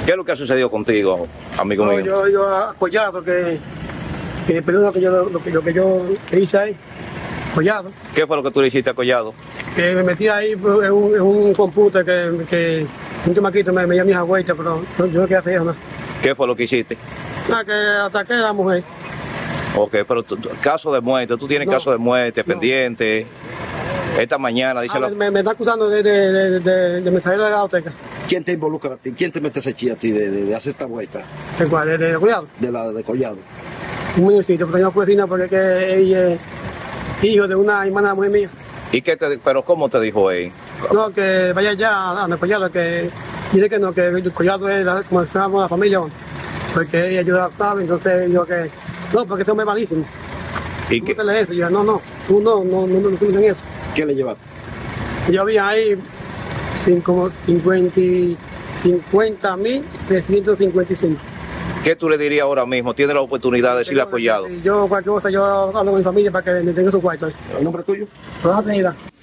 ¿Qué es lo que ha sucedido contigo, amigo No, mío? yo Collado, que perdón lo que yo hice ahí, Collado, ¿Qué fue lo que tú le hiciste a Collado? que me metí ahí en un computer que un chamaquito me dio mis agüitas, pero yo no quería hacer eso, ¿no? ¿Qué fue lo que hiciste? Nada, que ataqué a la mujer. Ok, pero caso de muerte, tú tienes No, caso de muerte no. pendiente. Esta mañana, dice Me está acusando de me salir de la biblioteca. ¿Quién te involucra a ti? ¿Quién te mete ese chi a ti de hacer esta vuelta? ¿De cuál? ¿De Collado? De Collado. Un municipio, pero yo no puedo decir nada porque es que ella es hijo de una hermana de la mujer mía. ¿Y qué pero cómo te dijo él? No, que vaya allá a Collado, que dice que no, que Collado es como se llama la familia, porque ella ayuda a Octavio, entonces yo que no, porque ese hombre es malísimo. ¿Y ¿Cómo te lees eso? Yo, no, tú no en eso. ¿Qué le llevaste? Yo había ahí como 50.355. qué tú le dirías ahora mismo? Tiene la oportunidad de decirle a Collado. Yo cualquier cosa, yo hablo con mi familia para que me tenga su cuarto. ¿El nombre tuyo? Rosa Trinidad.